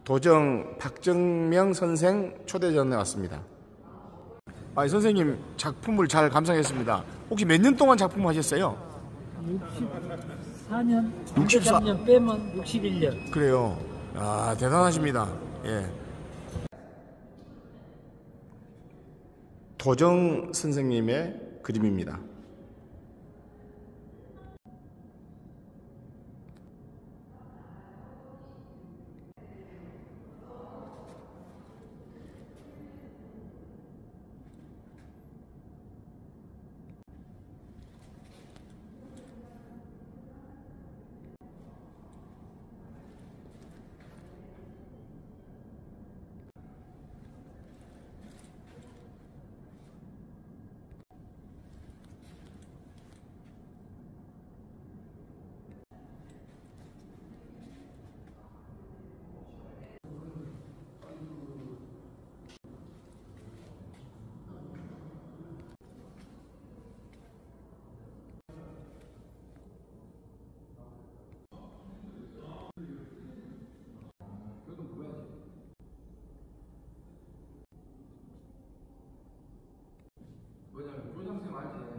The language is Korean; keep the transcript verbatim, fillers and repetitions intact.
도정 박정명 선생 초대전에 왔습니다. 아, 선생님 작품을 잘 감상했습니다. 혹시 몇 년 동안 작품 하셨어요? 육십사 년, 육십사 년 빼면 육십일 년. 그래요. 아, 대단하십니다. 예. 도정 선생님의 그림입니다. 왜냐면 교장 선생님 알지?